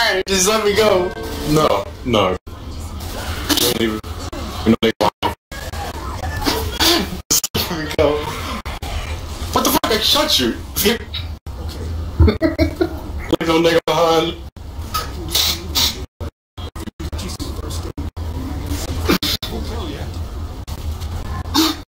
Alright, just let me go. No, no. You know they lying. Just let me go. What the fuck? I shot you. Like no nigga